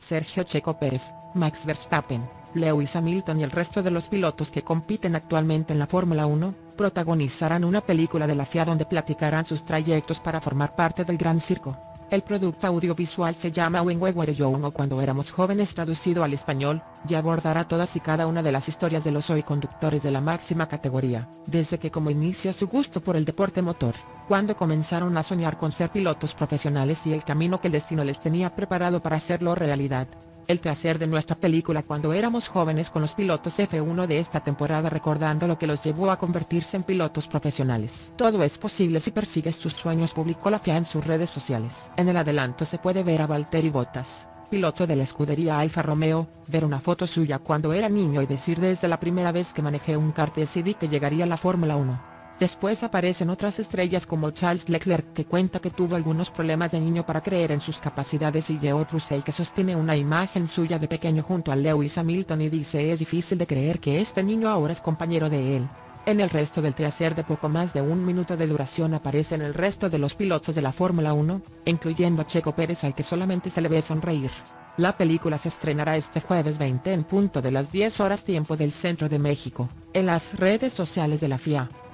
Sergio Checo Pérez, Max Verstappen, Lewis Hamilton y el resto de los pilotos que compiten actualmente en la Fórmula 1, protagonizarán una película de la FIA donde platicarán sus trayectos para formar parte del Gran Circo. El producto audiovisual se llama When We Were Young o Cuando Éramos Jóvenes traducido al español, y abordará todas y cada una de las historias de los hoy conductores de la máxima categoría, desde que como inició su gusto por el deporte motor, cuando comenzaron a soñar con ser pilotos profesionales y el camino que el destino les tenía preparado para hacerlo realidad. El teaser de nuestra película Cuando Éramos Jóvenes con los pilotos F1 de esta temporada recordando lo que los llevó a convertirse en pilotos profesionales. Todo es posible si persigues tus sueños, publicó la FIA en sus redes sociales. En el adelanto se puede ver a Valtteri Bottas, piloto de la escudería Alfa Romeo, ver una foto suya cuando era niño y decir desde la primera vez que manejé un kart decidí que llegaría a la Fórmula 1. Después aparecen otras estrellas como Charles Leclerc que cuenta que tuvo algunos problemas de niño para creer en sus capacidades y Geo Trussell que sostiene una imagen suya de pequeño junto a Lewis Hamilton y dice es difícil de creer que este niño ahora es compañero de él. En el resto del teaser de poco más de un minuto de duración aparecen el resto de los pilotos de la Fórmula 1, incluyendo a Checo Pérez al que solamente se le ve sonreír. La película se estrenará este jueves 20 en punto de las 10 horas tiempo del centro de México, en las redes sociales de la FIA.